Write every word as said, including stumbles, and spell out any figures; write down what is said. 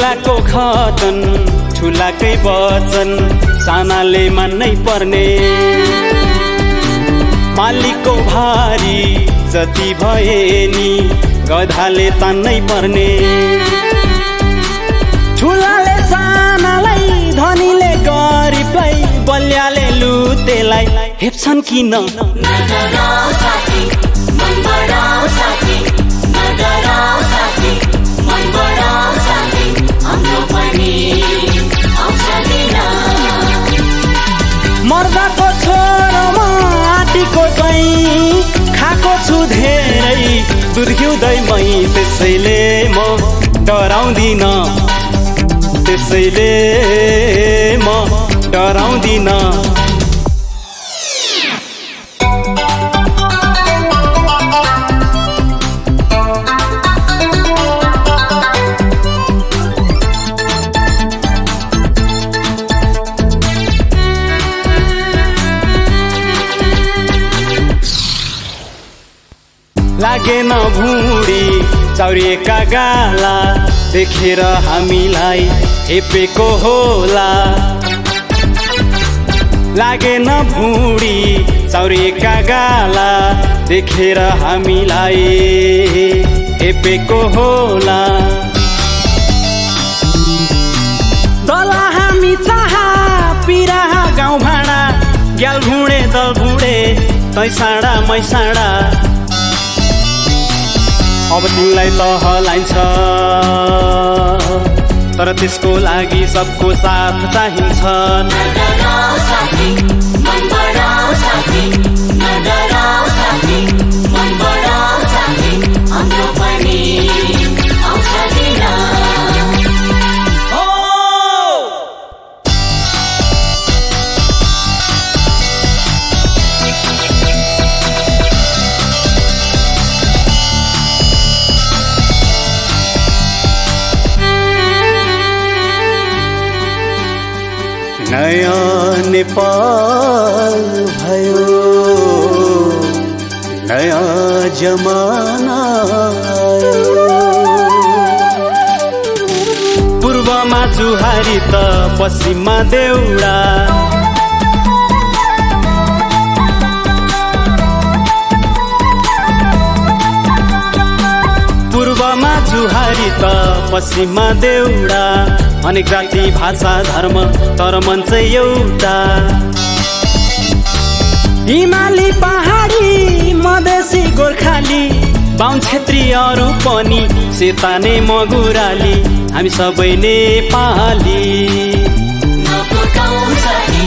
ठुलाको खतन ठुलाकै वचन सानाले मान्नै पर्ने मालिकको भारी जति भए नि गधाले तान्नै पर्ने ठुलाले सानालाई धनीले गरिबलाई बलियाले लुतेलाई हेप्छन् किन मर्दाको छोरोमा आँटीको दही खाएको छु धेरै दुध घिउदै मै त्यसैले म डराउँदिन त्यसैले म डराउँदिन लागेन भुँडी चौरिएका गाला देखेर हामीलाई हेपेको होला लागेन भुँडी चौरिएका गाला देखेर हामीलाई हेपेको होला दला हामी चाह पिराहा गाउँ भाँडा ग्याल भुँडे दल भुँडे तै साँडा मै साँडा अब तिमीलाई तहलाइन्छ तर त्यसको लागि सबको साथ चाहिन्छ नयाँ नेपाल भयो नयाँ जमाना पूर्वमा जुहारी त पश्चिममा देउडा पूर्वमा जुहारी त पश्चिममा देउडा अनेक जाति भाषा धर्म तर मन चाहिँ एउटा हिमाली पहाडी मधेसी गोर्खाली बाहुन क्षेत्रीहरू पनि सेताने मगुराली हामी सबै नेपाली